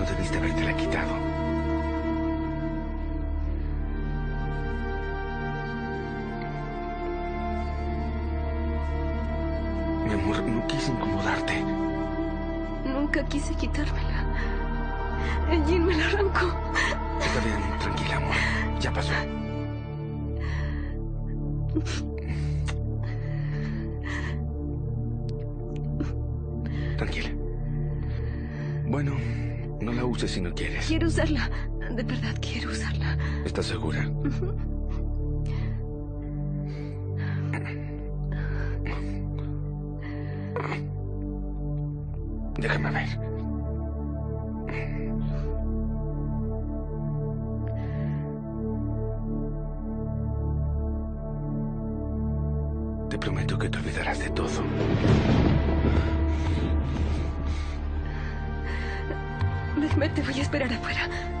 no debiste habértela quitado. Mi amor, no quise incomodarte. Nunca quise quitármela. El Jin me la arrancó. Está bien, tranquila, amor. Ya pasó. Tranquila. Bueno, no la uses si no quieres. Quiero usarla. De verdad, quiero usarla. ¿Estás segura? Déjame ver. Te prometo que te olvidarás de todo. Déjame, te voy a esperar afuera.